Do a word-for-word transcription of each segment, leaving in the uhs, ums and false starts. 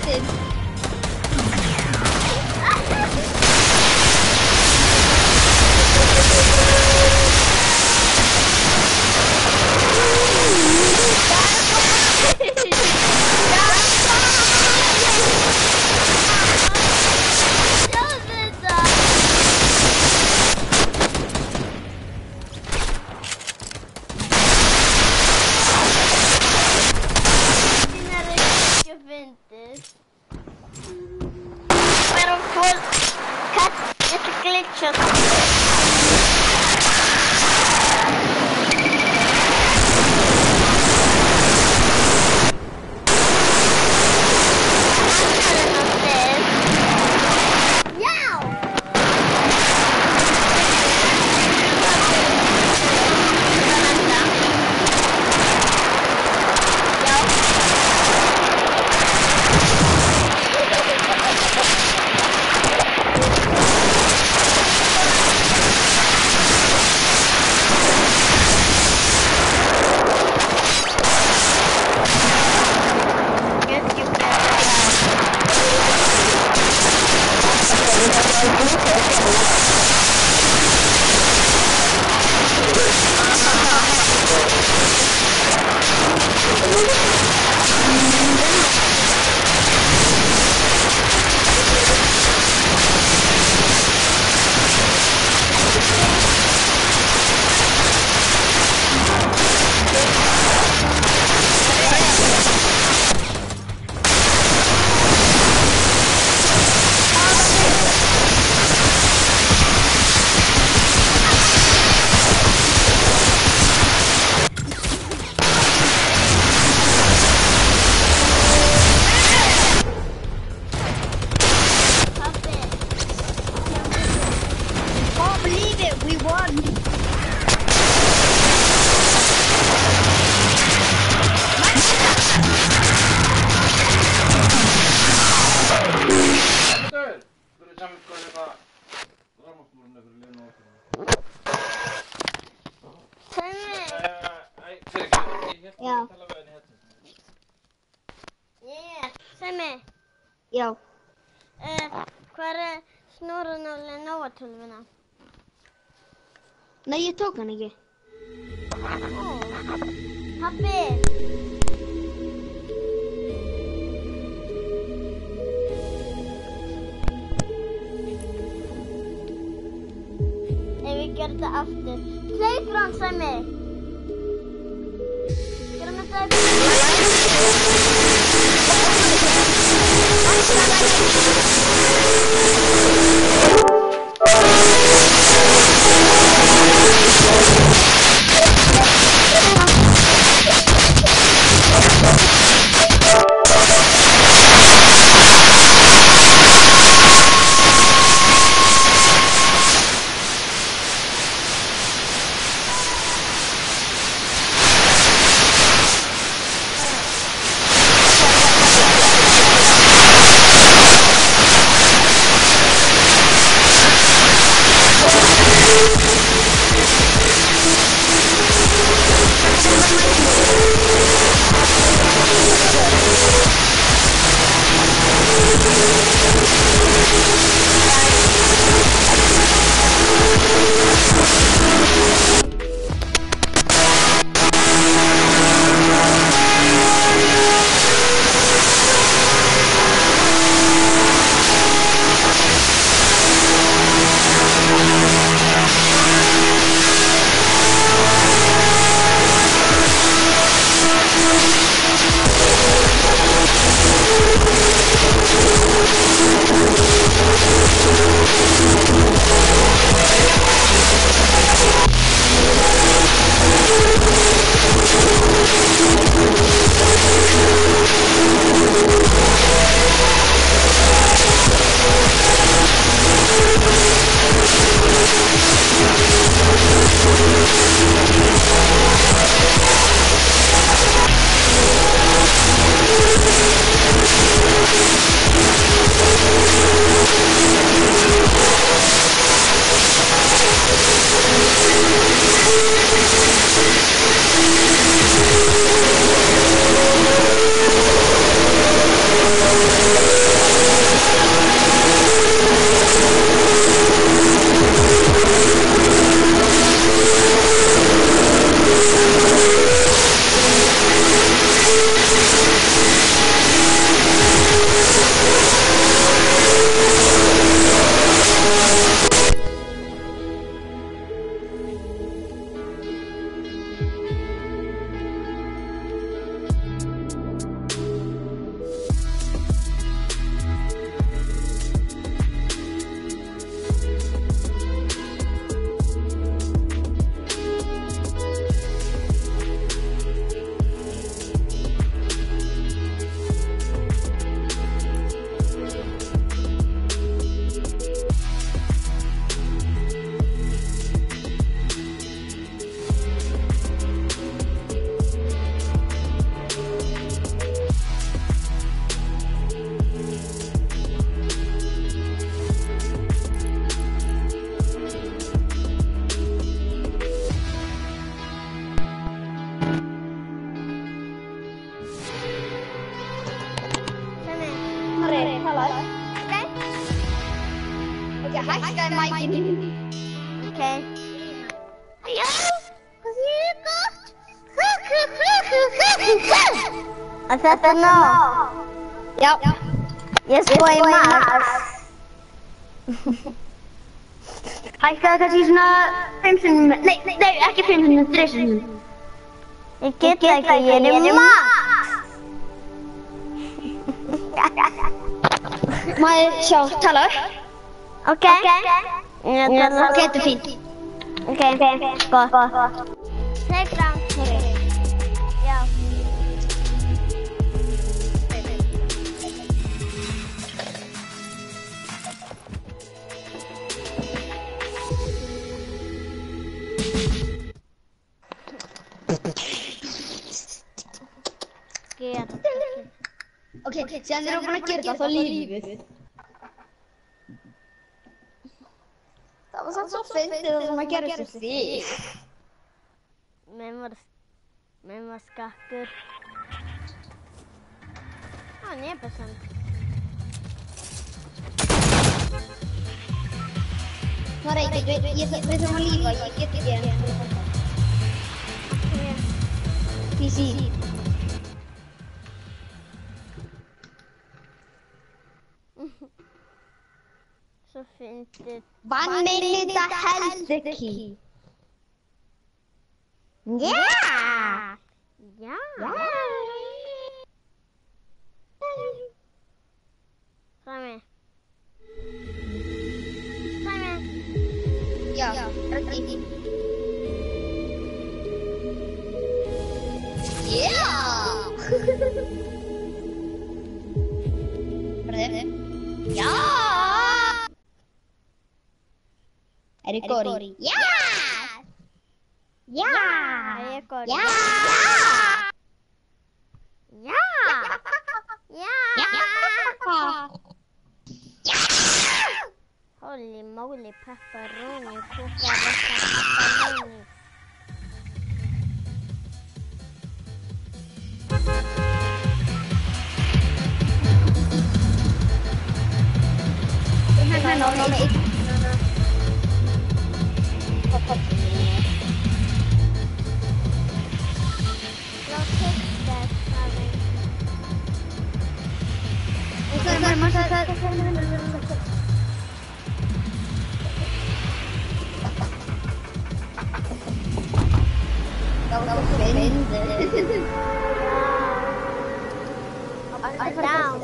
fyndin. Pero por cut it's glitches. Já. Yeah, Sæmi. Já. Uh, hvað er snoran á Lenovo-tölvuna? Nei, ég tók hann ekki. Ó, pabbi. Ef við gerum þetta aftur. Hleypur hann, Sæmi. Gerum þetta aftur. hækkaði mækinn. Ok. Já, hvað sé ég gott? Er þetta nóg? Já. Ég spói max. Hækkaði kannski svona fimm sinnum, nei, nei, ekki fimm sinnum, þrjá sinnum. Ég get ekki, ég er max. Má ég sjá, tala? Ok. Ég tala. Ok, þetta er fínt. Ok, gott. Playground. Já. Get. Ok, síðan þegar þú búin að gera þetta, þá lífið. Það var samt svo fyndið það sem að gera þessu þig. Mér var, mér var skakkur. Á, nebasand. Það er ekkert, við þurfum að lífa, ég get ekki enn. P C. Svo fyndið. One minute health key. Yeah! Já. Fræmi. Fræmi. Já, ready. Yeah! Ready? Já! Er ég góri? Já! Já! Er ég góri? Já! Já. Já. Holy moly, pepperoni, kúkaretta, pepperoni. Hérna, ná, ná, ná. Það var fyndið. Up and down.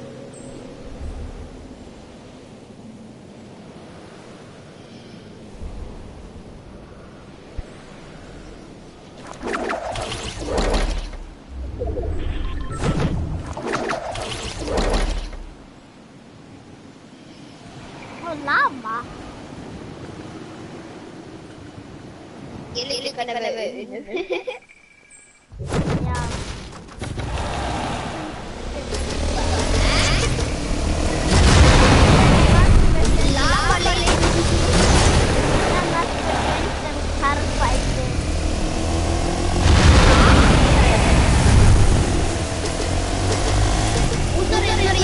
Oh, lava. Ég líka hvernig við unnum. Já. Lava líka. Það var stundum karbæti. Út af reynar í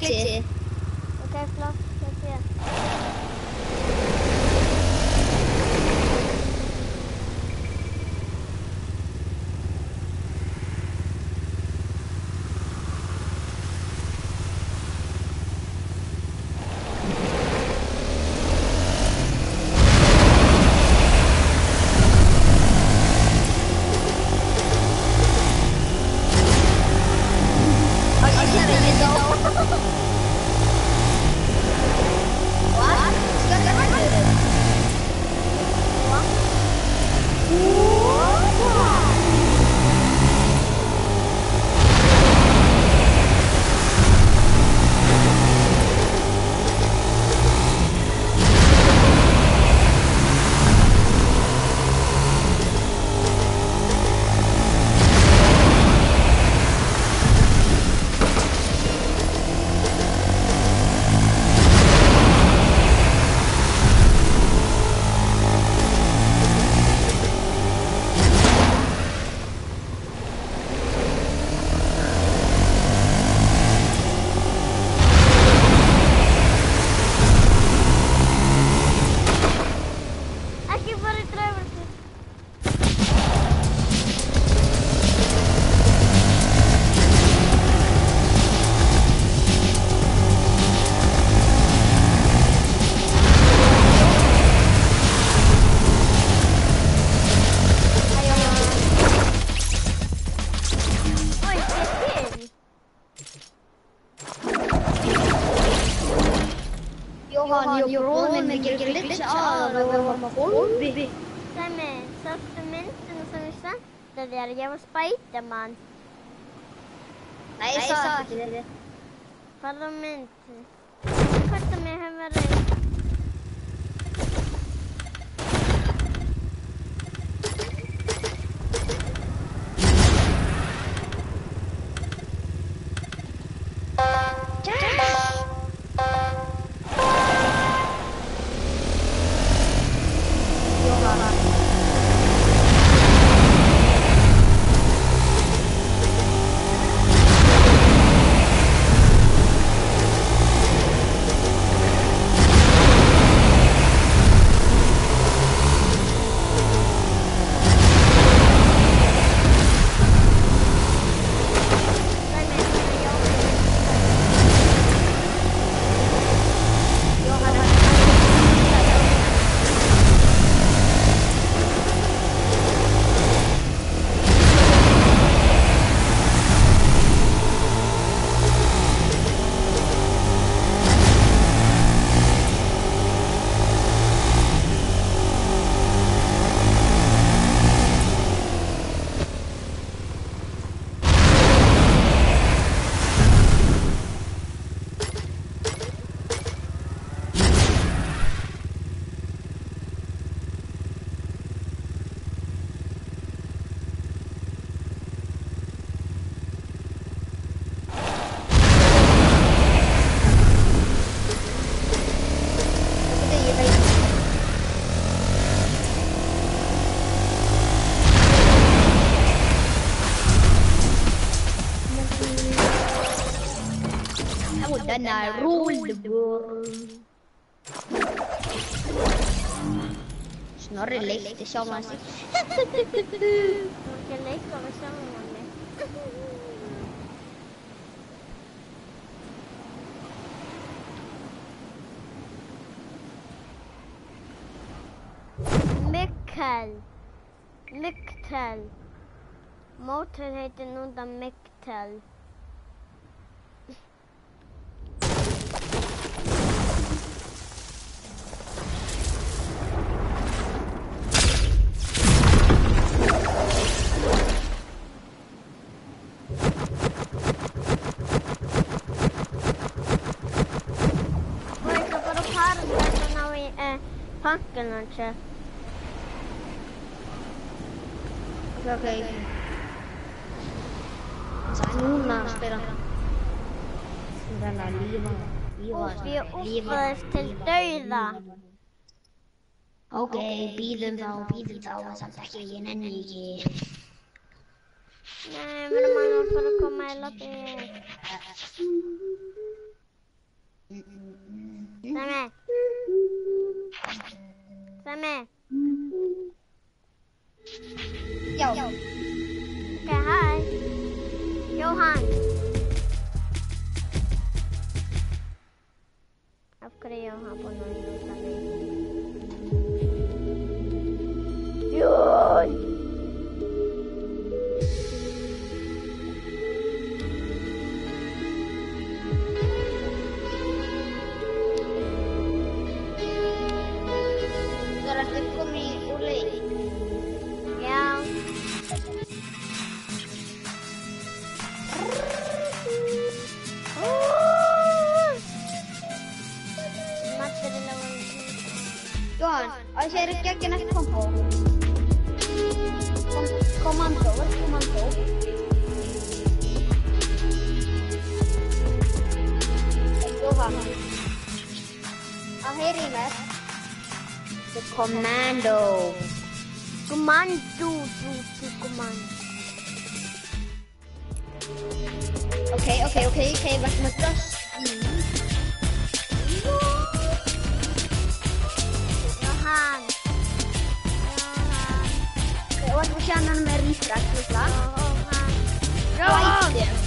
skeyti. Ok, flott, ég sé. Johan, ég og bróðir minn gerir glitch að við vorum á hólfi. Sæmi, sástu myndina sem ég sendi þér? Ég var Spiderman. Nei, ég sá ekki þér. Farðu á mynd. Hvort að mér hefur verið. Then I rule the world. Snorri leikti sjálfan sig. Þú ekki leika við sjálfan mig. Mikkel. Mikkel. Mótor heitir núna Mikkel. Pumpkin launcher. Okay, okay. Það er núna að spila. Það er að lífa, lífa, Úf, ég úffaðist til dauða. Ok, bíðum þá, bíðum þá, samt ekki, ég nenni ekki. Nei, við erum alveg að fara að koma í lobby. Sæmi. Sæmi. Já. Ok, hæ. Jóhann. Af hverju er Jóhann búinn að hlusta mig? Jón! Það er eftir komið úr leik. Já. Jóhann, á ég sér ekki ekki nætt kombo. Kom, kommando, hvað er kommando? Jóhann, að heyri í mér. The commando. Commando, du, du, commando. Ok, ok, ok, ok, verðum að dröss í. Jóhann. Jóhann. Ok, og þetta sjannan með refresh, líkla. Jóhann. Glætur.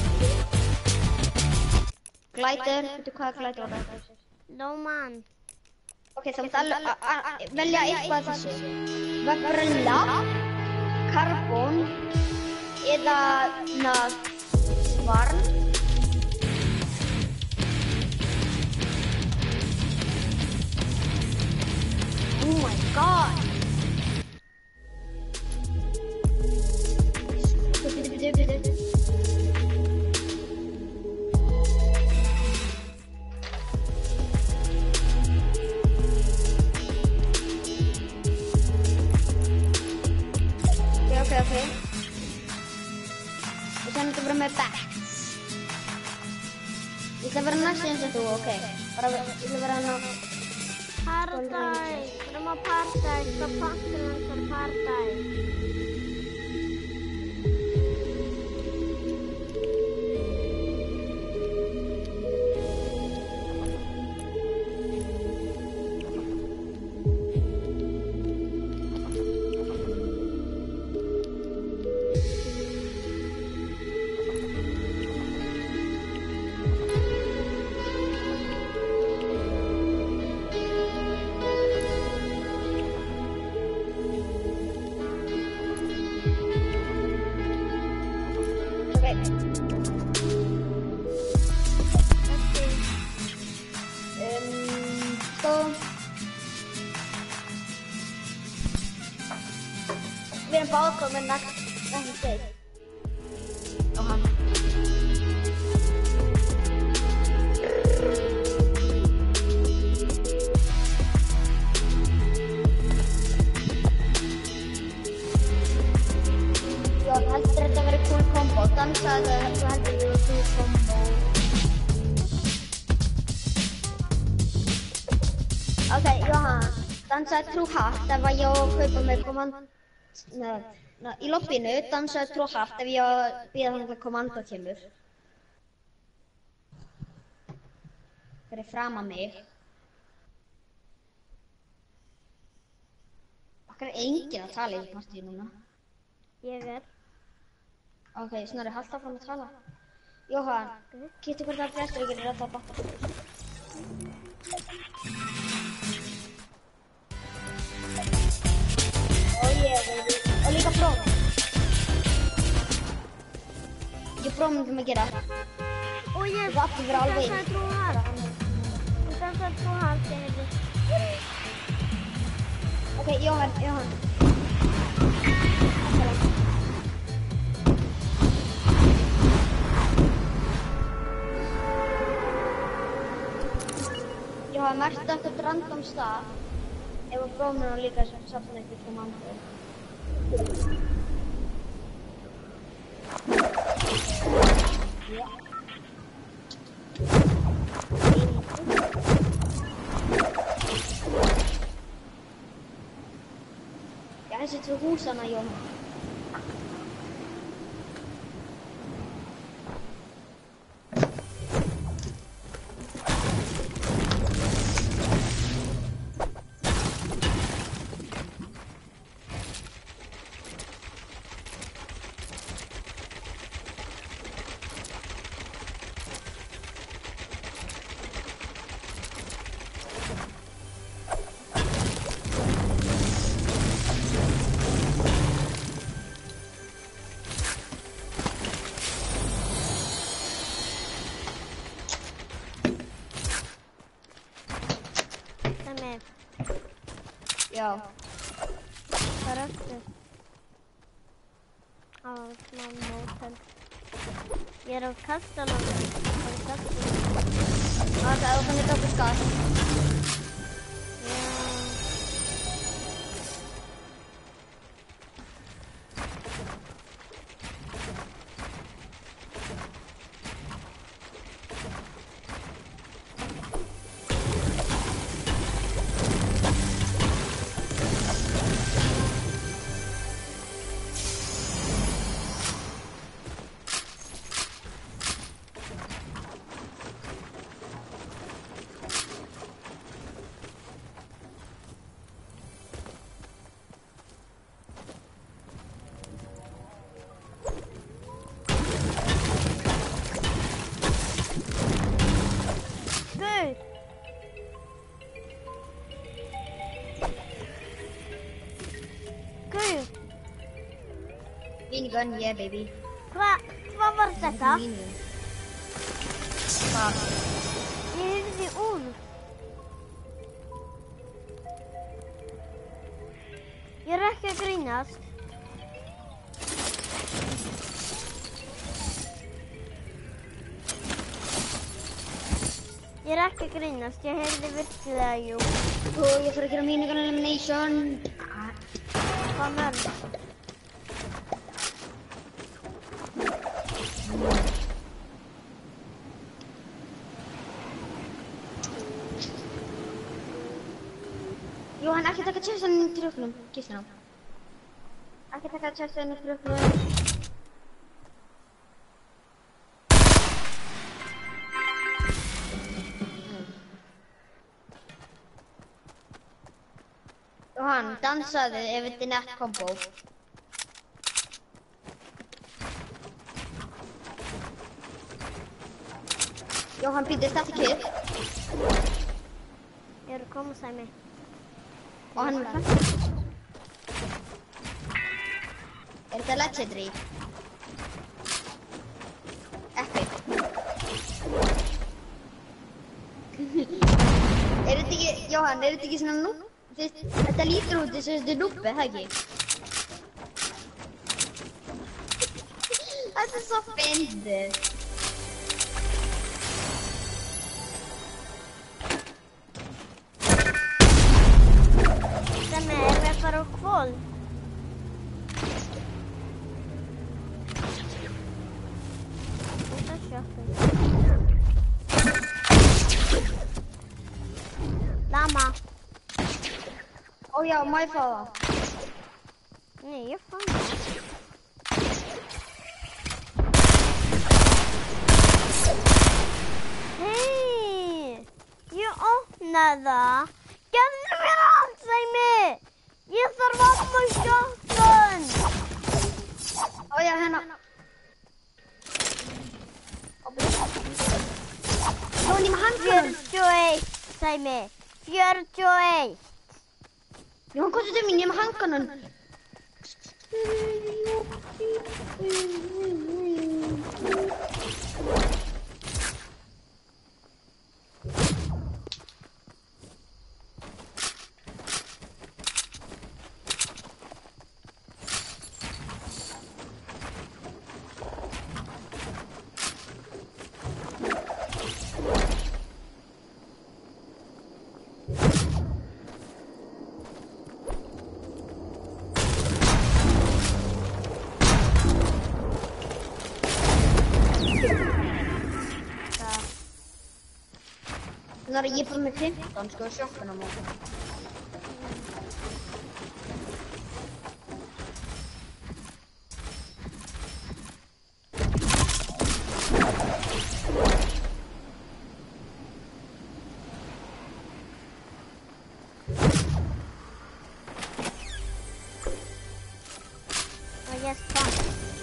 Glætur, veitu hvað er glætur á þetta? Lóman. Ok, þá mátt alveg velja eitthvað þessu. Vabrilla, karbon eða svarn. Oh my god! Bitte, bitte, bitte. Ok, ok. Og sen þetta bara með backs. Ég ætla að vera næst eins og þú, ok. Bara, ég ætla að vera hann á... Paradise. Við erum á Paradise. Hvað pakkur hann fyrir Paradise? Við erum báð komin næst næstu steik. Og hann. Já, heldur þetta að vera cool combo. Dansaðu þú heldur þetta að vera cool combo. Ok, Jóhann. Dansaðu trú hart ef að ég kaupa með kommand... Nei, nei, í lobbinu dansaðu trú hart ef ég býða þannig að kommando kemur. Fyrir fram að mig. Okkar er enginn að tala í partíu núna. Ég er. Ok, Snorri, halda áfram að tala. Jóhann, getur hvort að flestur ekki rætt að batta fyrir. Og ég, baby. Og líka Bróm. Ekki Bróm myndum að gera. Og ég... Það átti að vera alveg inn. Dansaðu trú hart. Dansaðu trú hart, segir þið. Ok, Jóhann, Jóhann. Jóhann, merktu eitthvað random stað. Ef að Bróminn á líka sem safna eitthvað kommando. Já. Já, þessi tvö húsana, Jóhann. Já. Það er eftir. Á, smá mótel. Ég er á kastanum. Það er kastanum. Það er þannig doppelt gas. Já. Minigun, yeah baby. Hvað, hvað var þetta? Minigun. Hvað? Ég heyrði úlf. Ég er ekki að grínast. Ég er ekki að grínast, ég heyrði virkilega, jú. Og ég þarf að gera minigun elimination. Hvað mörg? Jóhann, ekki taka chestan í tröflum, kistina. Ekki taka chestan í tröflum. Jóhann, dansaði ef þetta er nett kombo. Jóhann, býtist þetta kið. Ég er að koma, Sæmi. Og hann er fætt. Er þetta legendary? Epic. Er þetta ekki, Jóhann, er þetta ekki svona nú? Þetta lítur út þess að þetta er núbbi, það ekki? Þetta er svo fyndið. Sæmi, erum við að fara á kvöld? Þetta er sjokkun. Lama. Ó já, má ég fá það? Nei, ég fann það. Hei! Ég opnaði það. Gefðu mér allt, Sæmi! Ég þarf að opna sjokkun! Ó já, hérna. Jóhann, ég með handkannan. fjörutíu og eitt, Sæmi. fjörutíu og eitt. Jóhann, hvað er þetta mín? Ég með handkannan. Þannig að ég er bara með fimmtán sko sjokkun á móti. Og ég spann.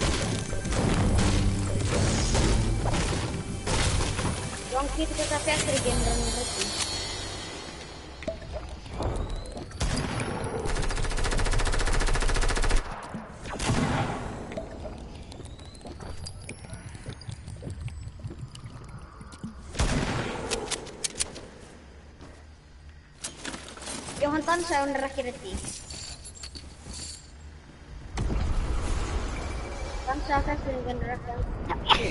Jón, getur þetta fjallur ekki inn með þetta? Jóhann dansaði, hún er ekki ready. Dansaði á festingunni, hún er ekki ready.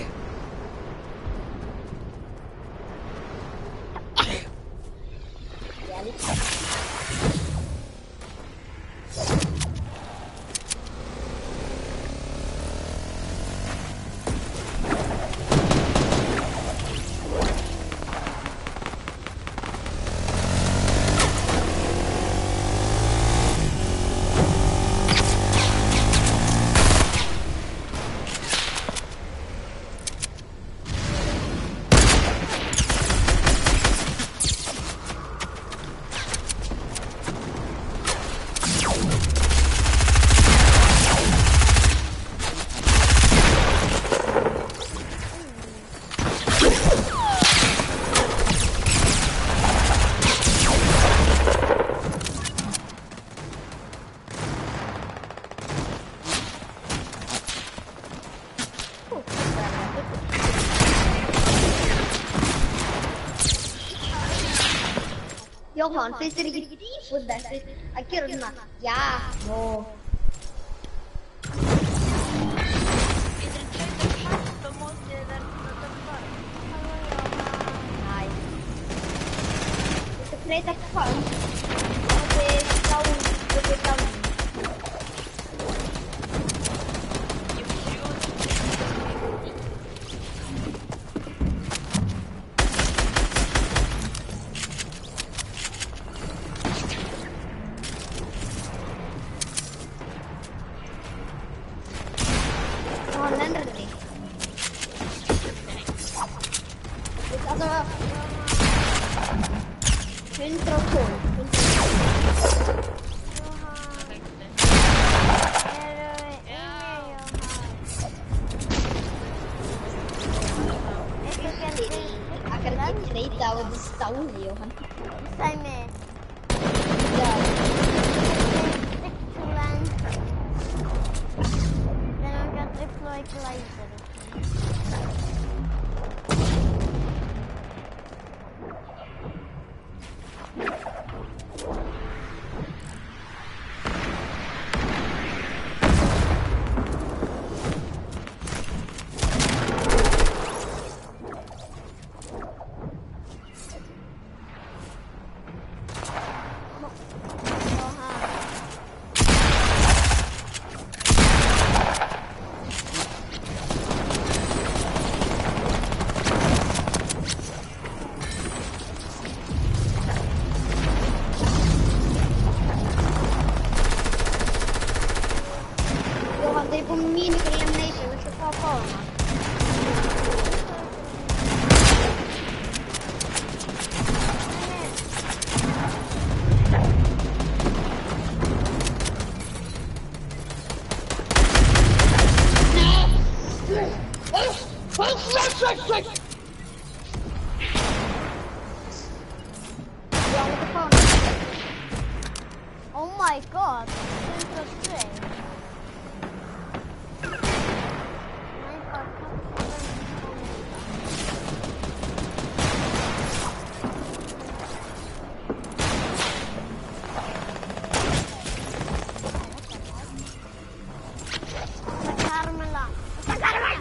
Jóhann, finnst þér ekki dýfúllegt að gera svona? Já, nú. Getur þú treynt að klappa mótið þar svona dömbar? Næ. Viltu breyta hvað? Mótið dáin, mótið dáin. Ég vil hljóða. Jóhann, nennir því. Þetta er alltaf hundrað og tólf. Akkur ekki treyta á þetta stáði, Jóhann. Sæmi. Já. Stick to land. Then I'm gonna deploy glider. Jóhann, þau er búin með mínútur elimination, viltu fá að fá hana? Já, viltu fá hana? Oh my god. hundrað og tvö. Carmela. Carmela.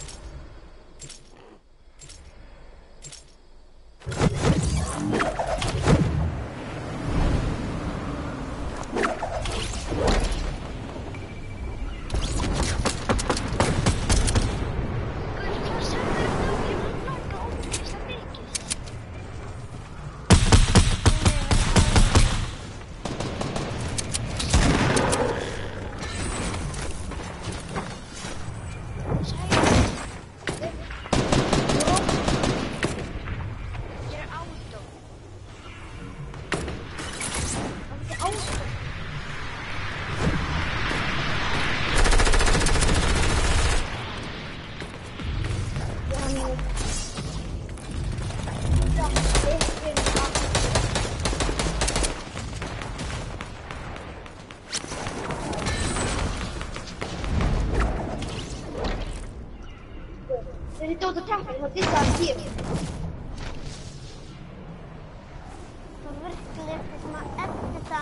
Þeir eru út á trappinu, þá dissa hann tíu mér. Það virkar eitthvað svona eftir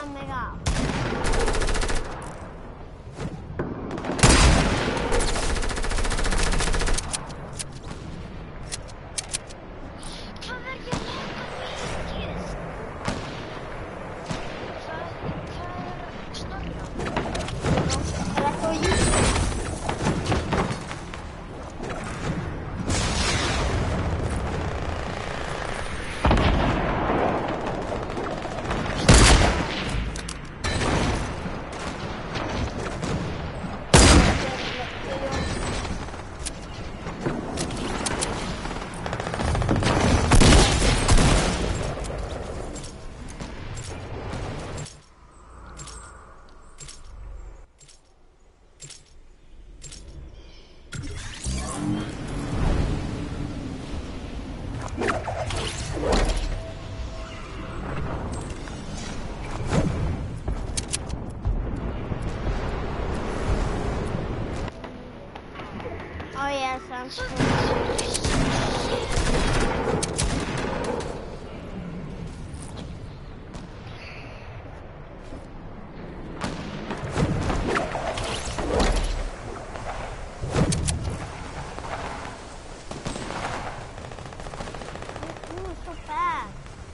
so fast.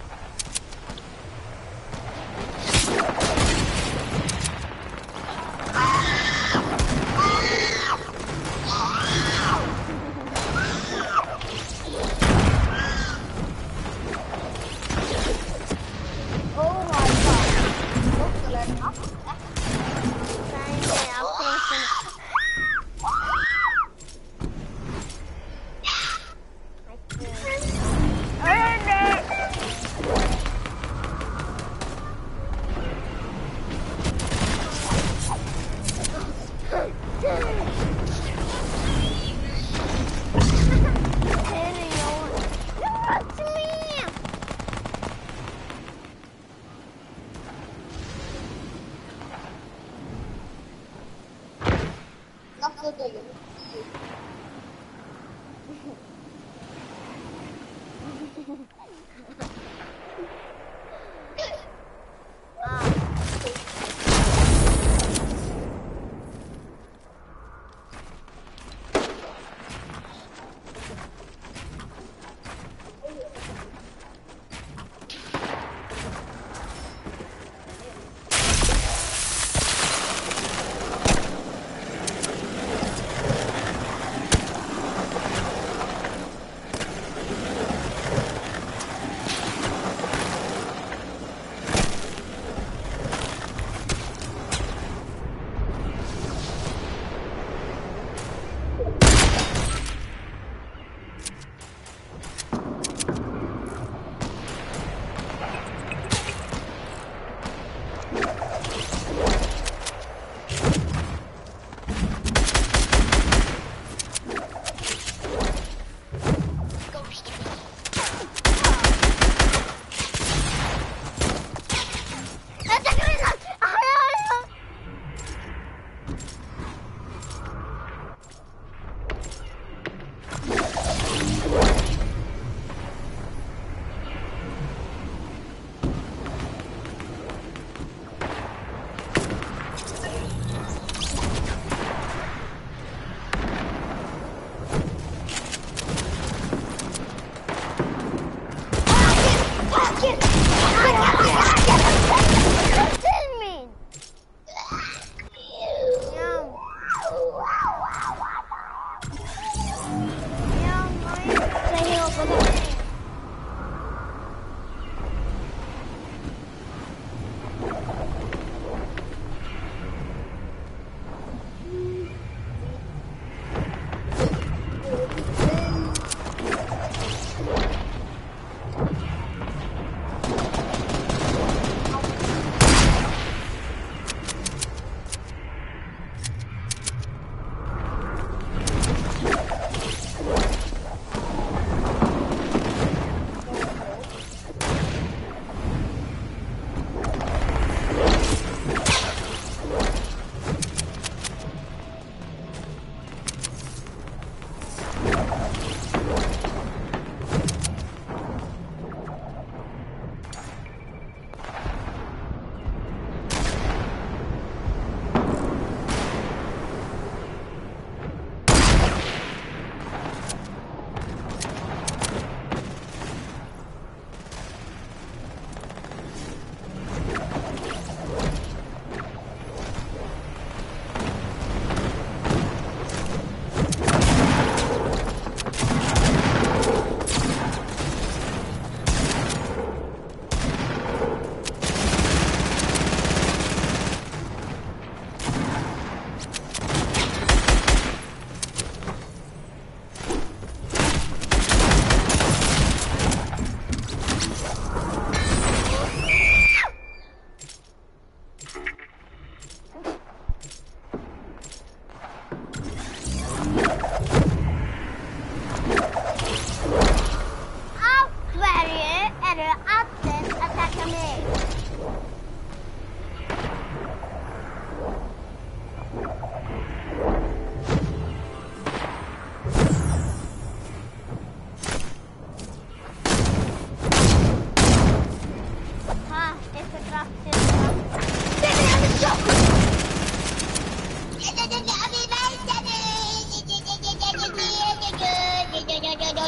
Oh my god. Lukkulega nátt. Nei, nei, af hverju svona. Náttúrulega dögum.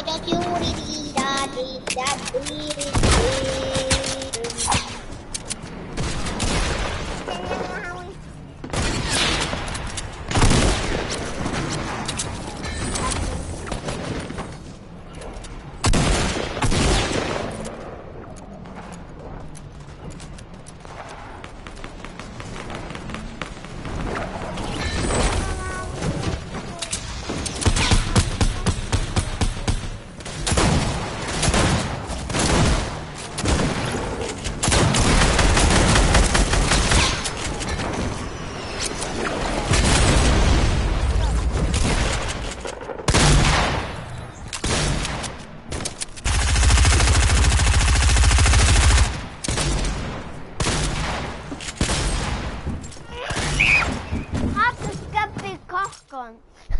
Hattu skäppi kahkon.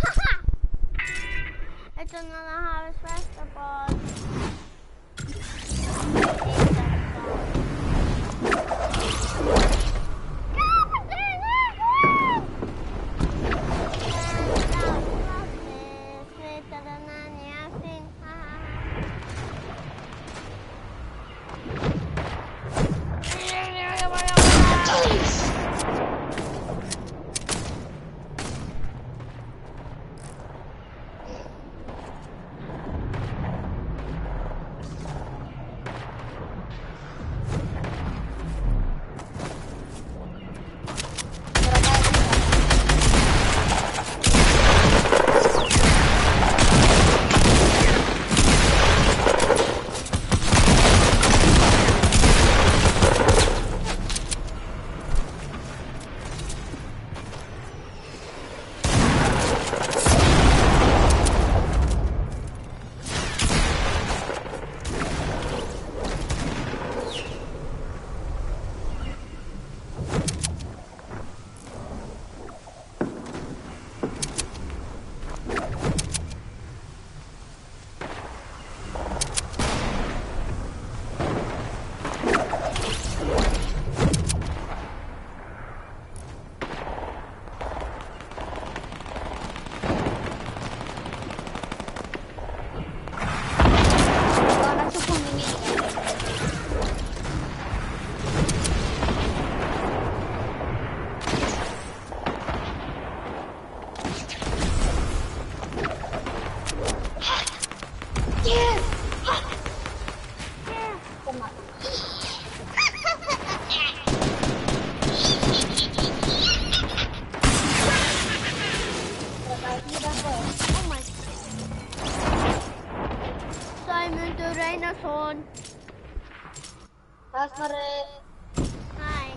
Ett och annan har svärsta på. Einarsson. Här var det... Nej.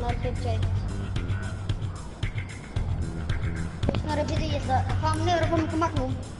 Snorri fjörutíu og eitt. Snorri, byrju, ég ætla að fá mig niður og fá mig magnum.